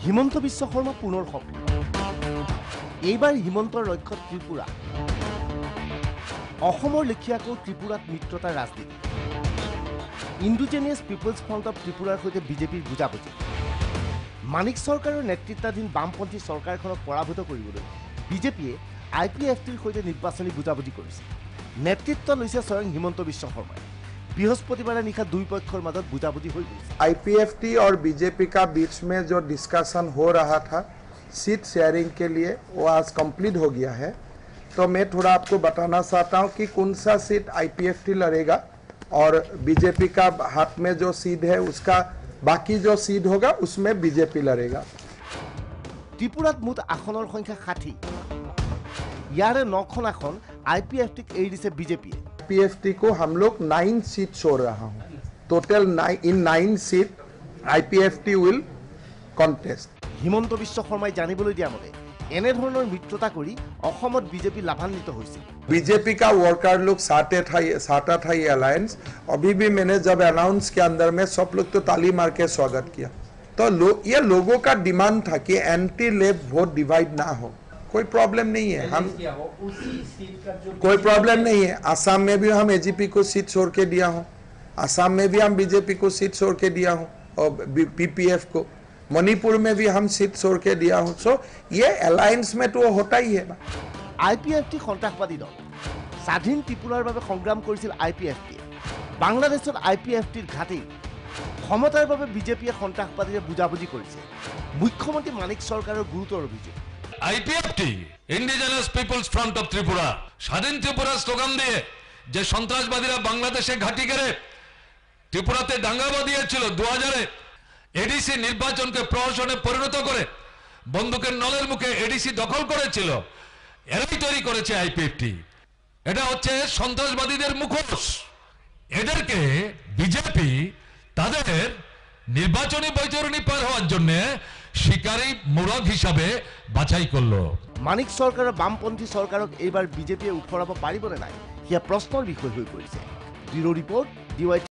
হিমন্ত বিশ্ব শৰ্মা পুনৰ সক্ৰিয় এইবাৰ হিমন্তৰ লক্ষ্যত ত্ৰিপুৰা অসমৰ লেখিয়াকৈ ত্ৰিপুৰাত মিত্ৰতাৰ ৰাজনীতি ইণ্ডিজিনিয়াছ পিপলছ ফ্ৰণ্ট অফ ত্ৰিপুৰাৰ সৈতে বিজেপিৰ বুজাবুজি মানিক চৰকাৰৰ নেতৃত্বাধীন বামপন্থী চৰকাৰখনক পৰাভূত কৰিবলৈ বিজেপিয়ে IPFTৰ সৈতে নিৰ্বাচনী বুজাবুজি কৰিছে নেতৃত্ব লৈছে স্বয়ং হিমন্ত বিশ্ব শৰ্মাই बृहस्पतिवार निशा दुई पक्षर मदद बुझाबुझी हो गई। IPFT और बीजेपी का बीच में जो डिस्कशन हो रहा था सीट शेयरिंग के लिए वो आज कंप्लीट हो गया है। तो मैं थोड़ा आपको बताना चाहता हूँ कि कौन सा सीट IPFT लड़ेगा और बीजेपी का हाथ में जो सीट है उसका बाकी जो सीट होगा उसमें बीजेपी लड़ेगा। त्रिपुरात मुठ आसनर संख्या 60 यारे 9খন आसन IPFT एरी दिसे बीजेपी IPFT को हम लोग 9 सीट छोड़ रहा हूँ total 9 seat IPFT will contest. Himanta Biswa शर्माई जानिबोलै दिया मते एने धৰণৰ मित्रता কৰি অসমত বিজেপি লাভান্বিত হৈছে। बीजेपी का वर्कर लोग साटा था ये अलायंस अभी भी मैंने जब अनाउंस किया अंदर में सब लोग तो ताली मार के स्वागत किया। तो ये लोगों का डिमांड था कि एंटी लेफ्ट वोट डिवाइड ना हो। कोई प्रॉब्लम नहीं है, हम कोई प्रॉब्लम नहीं है। आसाम में भी हम AGP को सीट छोड़ के दिया हूँ, आसाम में भी हम BJP को सीट छोड़ के दिया हूँ और PPF को मणिपुर में भी हम सीट छोड़ के दिया हूँ। सो ये अलायंस में तो होता ही है। IPFT সন্ত্ৰাসবাদী দল স্বাধীন ত্ৰিপুৰাৰ বাবে সংগ্ৰাম কৰিছিল IPFT বাংলাদেশত IPFTৰ ঘাটি ক্ষমতাৰ বাবে বিজেপিয়ে সন্ত্ৰাসবাদীৰে বুজাবুজি কৰিছে মুখ্যমন্ত্ৰী মানিক চৰকাৰৰ গুৰুতৰ অভিযোগ। IPFT indigenous peoples front of Tripura স্বাধীন ত্রিপুরা স্লোগান দিয়ে যে সন্ত্রাসবাদীরা বাংলাদেশে ঘাঁটি গেড়ে ত্রিপুরাতে দাঙ্গা বাঁধিয়েছিল 2000-এ এডিসি নির্বাচনকে প্রহসনে পরিণত করে বন্দুকের নলের মুখে এডিসি দখল করেছিল এরাই তৈরি করেছে IPFT। এটা হচ্ছে সন্ত্রাসবাদীদের মুখোশ। এদেরকে বিজেপি তাদের নির্বাচনী বৈতরণী পার হওয়ার জন্য শিকারী মোড়ক হিসাবে বাছাই করলো। মানিক চৰকাৰৰ বামপন্থী চৰকাৰক এইবাৰ বিজেপিয়ে উফৰাব পাৰিবনে নাই সেয়া প্ৰশ্নৰ বিষয় হৈ পৰিছে। Bureau report DY